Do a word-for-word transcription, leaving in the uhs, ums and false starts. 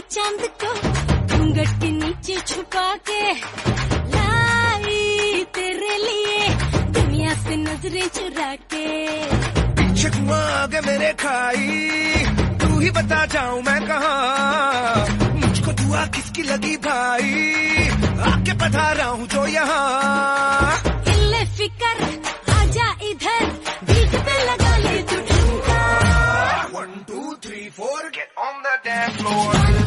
चांद को घूंघट के नीचे छुपा के लाई तेरे लिए दुनिया से नजरें चुरा के। पीछे तू आगे मेरे खाई, तू ही बता जाऊं मैं कहाँ, मुझको दुआ किसकी लगी भाई, आके बता रहा हूँ जो यहाँ। इल्ले फिकर आजा इधर, बीट पे लगा ले तू ठुमका। One, two, three, four, get on the dance floor.